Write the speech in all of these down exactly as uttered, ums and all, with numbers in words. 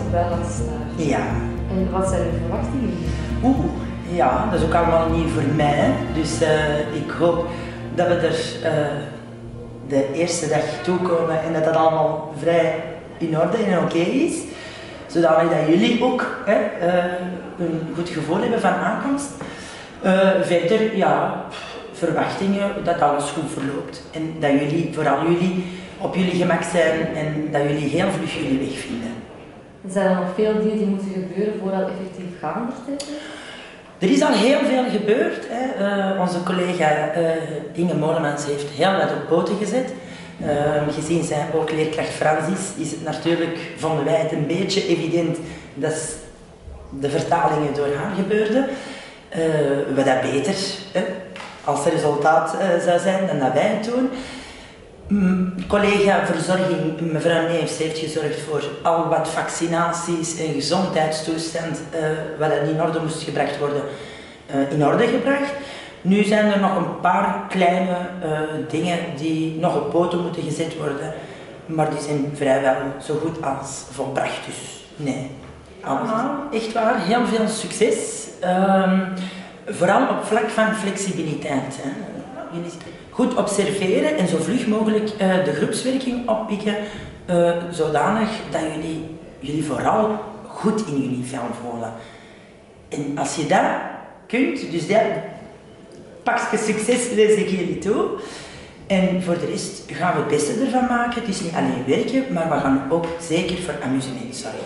wel als stage. Ja. En wat zijn uw verwachtingen? Oeh, ja, dat is ook allemaal nieuw voor mij. Dus uh, ik hoop dat we er uh, de eerste dag toe komen en dat dat allemaal vrij in orde en oké okay is. Zodanig dat jullie ook hè, uh, een goed gevoel hebben van aankomst. Uh, verder, ja, verwachtingen dat alles goed verloopt. En dat jullie, vooral jullie, op jullie gemak zijn en dat jullie heel vlug jullie weg vinden. Zijn er nog veel dingen die moeten gebeuren voordat het effectief gaande is? Er is al heel veel gebeurd. Hè. Uh, onze collega uh, Inge Molemans heeft heel wat op poten gezet. Uh, gezien zij ook leerkracht Frans is, is het natuurlijk, vonden wij het een beetje evident dat de vertalingen door haar gebeurden. Uh, wat dat beter hè, als resultaat uh, zou zijn dan dat wij het doen. Mm, collega verzorging, mevrouw Neefs, heeft gezorgd voor al wat vaccinaties en gezondheidstoestand, uh, wat in orde moest gebracht worden, uh, in orde gebracht. Nu zijn er nog een paar kleine uh, dingen die nog op poten moeten gezet worden, maar die zijn vrijwel zo goed als volbracht. Dus nee, allemaal echt waar, heel veel succes. Um, vooral op vlak van flexibiliteit. Hè. Jullie goed observeren en zo vlug mogelijk uh, de groepswerking oppikken, uh, zodanig dat jullie jullie vooral goed in jullie vel voelen. En als je dat kunt, dus dat pakje succes wens ik jullie toe. En voor de rest gaan we het beste ervan maken. Het is niet alleen werken, maar we gaan ook zeker voor amusement zorgen.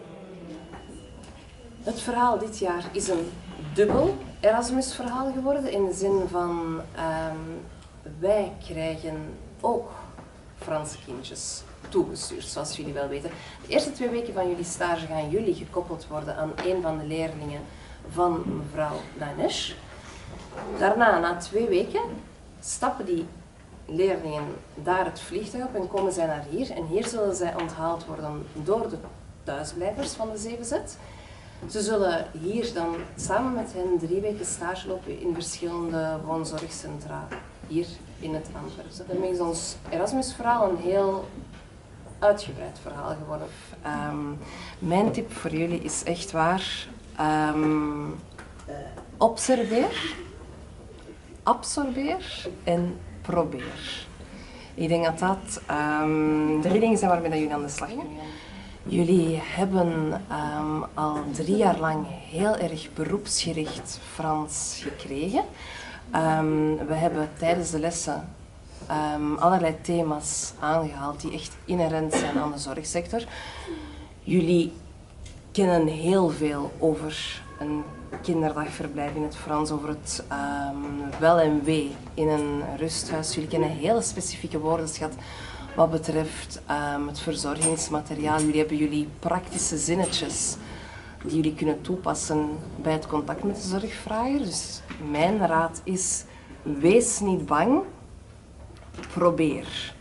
Het verhaal dit jaar is een dubbel Erasmus-verhaal geworden, in de zin van um, wij krijgen ook Franse kindjes toegestuurd, zoals jullie wel weten. De eerste twee weken van jullie stage gaan jullie gekoppeld worden aan een van de leerlingen van mevrouw Lanesh. Daarna, na twee weken, stappen die leerlingen daar het vliegtuig op en komen zij naar hier. En hier zullen zij onthaald worden door de thuisblijvers van de zeven Z. Ze zullen hier dan samen met hen drie weken stage lopen in verschillende woonzorgcentra hier in het Antwerpse. Daarmee is ons Erasmus-verhaal een heel uitgebreid verhaal geworden. Um, mijn tip voor jullie is echt waar, um, observeer, absorbeer en probeer. Ik denk dat dat um, drie dingen zijn waarmee jullie aan de slag kunnen gaan. Jullie hebben um, al drie jaar lang heel erg beroepsgericht Frans gekregen. Um, we hebben tijdens de lessen um, allerlei thema's aangehaald die echt inherent zijn aan de zorgsector. Jullie kennen heel veel over een kinderdagverblijf in het Frans, over het um, wel en wee in een rusthuis. Jullie kennen hele specifieke woordenschat wat betreft um, het verzorgingsmateriaal. Jullie hebben jullie praktische zinnetjes die jullie kunnen toepassen bij het contact met de zorgvrager. Dus mijn raad is, wees niet bang, probeer.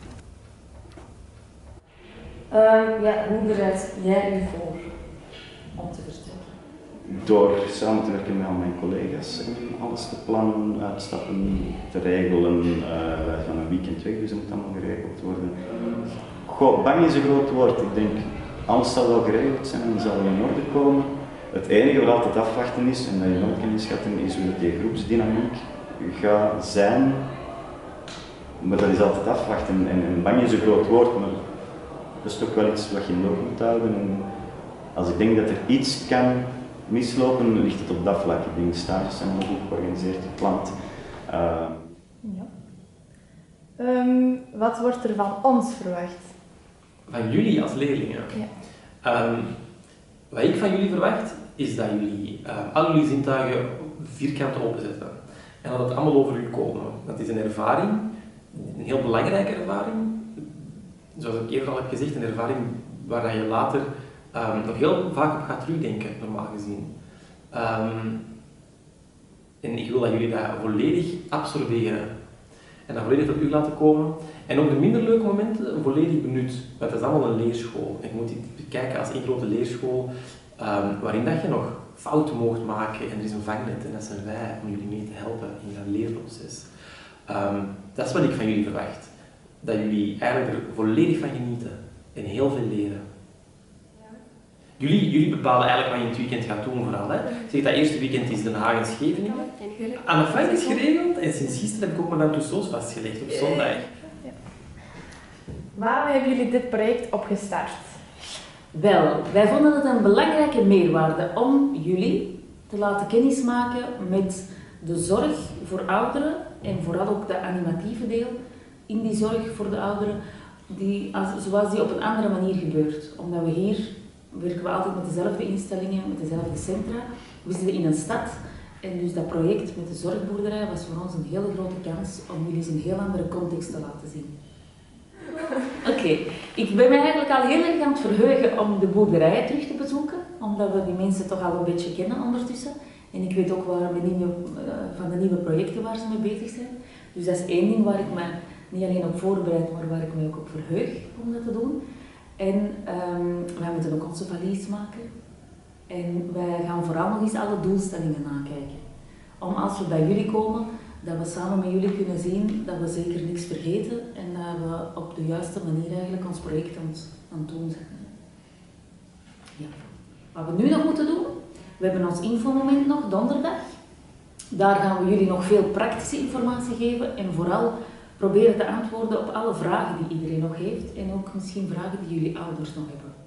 Uh, ja, hoe bereid jij u voor om te vertellen? Door samen te werken met al mijn collega's en alles te plannen, uitstappen, te regelen. Uh, wij gaan een weekend weg, dus dat moet allemaal geregeld worden. Goh, bang is een groot woord. Ik denk, alles zal wel geregeld zijn en zal wel in orde komen. Het enige wat altijd afwachten is, en dat je nooit kan inschatten, is hoe die groepsdynamiek gaat zijn. Maar dat is altijd afwachten. En, en bang is een groot woord, maar dat is toch wel iets wat je in de oog moet houden. En als ik denk dat er iets kan mislopen, ligt het op dat vlak. Ik denk, stages zijn heel goed georganiseerd, gepland. Uh... Ja. Um, wat wordt er van ons verwacht? Van jullie als leerlingen? Ja. Um, wat ik van jullie verwacht, is dat jullie uh, al jullie zintuigen vierkant openzetten. En dat het allemaal over u komen. Dat is een ervaring, een heel belangrijke ervaring. Zoals ik eerder al heb gezegd, een ervaring waar je later um, nog heel vaak op gaat terugdenken, normaal gezien. Um, en ik wil dat jullie dat volledig absorberen. En dat volledig tot u laten komen. En ook de minder leuke momenten volledig benut. Want het is allemaal een leerschool. En je moet dit bekijken als één grote leerschool, um, waarin dat je nog fouten mocht maken. En er is een vangnet en dat zijn wij om jullie mee te helpen in dat leerproces. Um, dat is wat ik van jullie verwacht. Dat jullie eigenlijk er volledig van genieten en heel veel leren. Ja. Jullie, jullie bepalen eigenlijk wat je in het weekend gaat doen vooral. Hè? Zeg, dat eerste weekend is Den Haag en Scheveningen. Aan de feite is geregeld en sinds gisteren heb ik ook Madame Tussauds vastgelegd op zondag. Waarom hebben jullie dit project opgestart? Wel, wij vonden het een belangrijke meerwaarde om jullie te laten kennismaken met de zorg voor ouderen en vooral ook de animatieve deel in die zorg voor de ouderen, die, als, zoals die op een andere manier gebeurt. Omdat we hier werken we altijd met dezelfde instellingen, met dezelfde centra. We zitten in een stad en dus dat project met de zorgboerderij was voor ons een hele grote kans om jullie eens een heel andere context te laten zien. Oké, okay. Ik ben me eigenlijk al heel erg aan het verheugen om de boerderijen terug te bezoeken, omdat we die mensen toch al een beetje kennen ondertussen. En ik weet ook waar we nieuwe, uh, van de nieuwe projecten waar ze mee bezig zijn. Dus dat is één ding waar ik me niet alleen op voorbereid, maar waar ik me ook op verheug om dat te doen. En um, wij moeten ook onze valies maken. En wij gaan vooral nog eens alle doelstellingen nakijken. Om als we bij jullie komen, dat we samen met jullie kunnen zien dat we zeker niks vergeten en dat we op de juiste manier eigenlijk ons project aan het, aan het doen zijn. Ja. Wat we nu nog moeten doen, we hebben ons infomoment nog donderdag. Daar gaan we jullie nog veel praktische informatie geven en vooral proberen te antwoorden op alle vragen die iedereen nog heeft en ook misschien vragen die jullie ouders nog hebben.